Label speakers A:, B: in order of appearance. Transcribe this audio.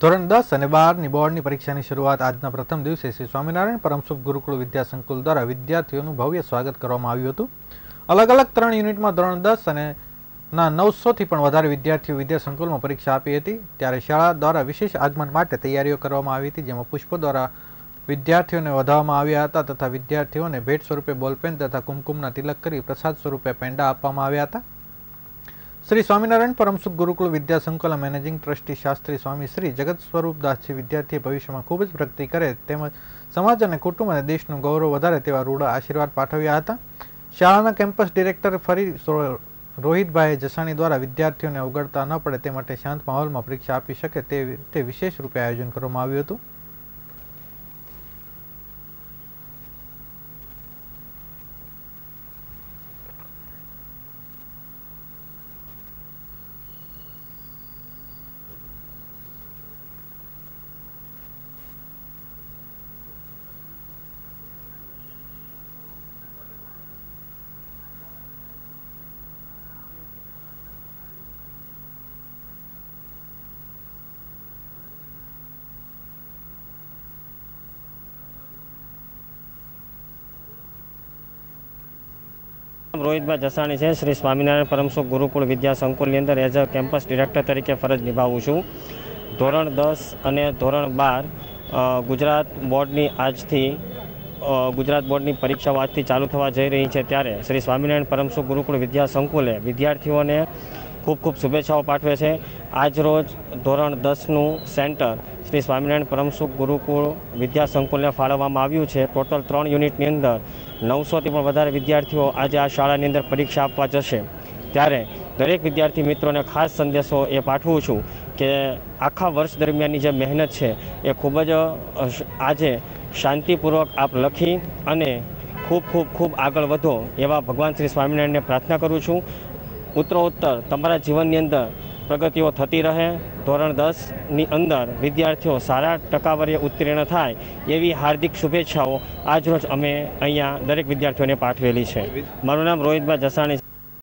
A: ધોરણ 10 અને 12ની બોર્ડની પરીક્ષાની શરૂઆત આજના પ્રથમ દિવસે શ્રી સ્વામિનારાયણ પરમસુખ ગુરુકુળ વિદ્યા સંકુલ દ્વારા વિદ્યાર્થીઓનું ભવ્ય સ્વાગત કરવામાં આવ્યું હતું। અલગ અલગ 3 યુનિટમાં ધોરણ 10 અને ના 900થી પણ વધારે વિદ્યાર્થીઓ વિદ્યા સંકુલમાં પરીક્ષા આપી હતી। ત્યારે શાળા દ્વારા વિશેષ આગમન માટે તૈયારીઓ કરવામાં આવી હતી, જેમાં પુષ્પો દ્વારા વિદ્યાર્થીઓને વધાવવામાં આવ્યા હતા તથા વિદ્યાર્થીઓને ભેટ સ્વરૂપે બોલપેન તથા કુમકુમના તિલક કરી પ્રસાદ સ્વરૂપે પેંડા આપવામાં આવ્યા હતા। श्री स्वामीनारायण परमसुख गुरुकुल विद्या संकुल मैनेजिंग ट्रस्टी शास्त्री स्वामी श्री जगत स्वरूपदासजी विद्यार्थी भविष्य में खूब ज प्रगति करे तेमज समाज और कुटुंब और देशનું गौरव વધારે તેવા રૂડા આશીર્વાદ પાઠવ્યા હતા। શાળાના કેમ્પસ ડિરેક્ટર ફરી રોહિતભાઈ જસાણી દ્વારા વિદ્યાર્થીઓને ઉગડતા ન પડે તે માટે શાંત માહોલમાં પરીક્ષા આપી શકે તે વિશેષ રૂપે આયોજન કરવામાં આવ્યું હતું।
B: રોહિતભાઈ જસાણી છે। શ્રી સ્વામિનારાયણ પરમસુખ ગુરુકુળ વિદ્યા સંકુલની અંદર એઝ અ કેમ્પસ ડિરેક્ટર તરીકે ફરજ નિભાવું છું। ધોરણ 10 અને ધોરણ 12 ગુજરાત બોર્ડની પરીક્ષાઓ આજથી ચાલુ થવા જઈ રહી છે, ત્યારે શ્રી સ્વામિનારાયણ પરમસુખ ગુરુકુળ વિદ્યા સંકુલે વિદ્યાર્થીઓને ખૂબ ખૂબ શુભેચ્છાઓ પાઠવે છે। આજ રોજ ધોરણ 10નું સેન્ટર શ્રી સ્વામિનારાયણ પરમસુખ ગુરુકુળ વિદ્યા સંકુલને ફાળવવામાં આવ્યું છે। ટોટલ 3 યુનિટની અંદર 900થી પણ વધારે વિદ્યાર્થીઓ આજે આ શાળાની અંદર પરીક્ષા આપવા જશે, ત્યારે દરેક વિદ્યાર્થી મિત્રોને ખાસ સંદેશો એ પાઠવું છું કે આખા વર્ષ દરમિયાનની જે મહેનત છે એ ખૂબ જ આજે શાંતિપૂર્વક આપ લખી અને ખૂબ આગળ વધો એવા ભગવાન શ્રી સ્વામિનારાયણને પ્રાર્થના કરું છું। ઉત્તરોત્તર તમારા જીવનની અંદર પ્રગતિઓ થતી રહે। ધોરણ 10ની અંદર વિદ્યાર્થીઓ સારા ટકાવારીએ ઉત્તીર્ણ થાય એવી હાર્દિક શુભેચ્છાઓ આજરોજ અમે અહીંયા દરેક વિદ્યાર્થીઓને પાઠવેલી છે। મારું નામ રોહિતભાઈ જસાણી છે।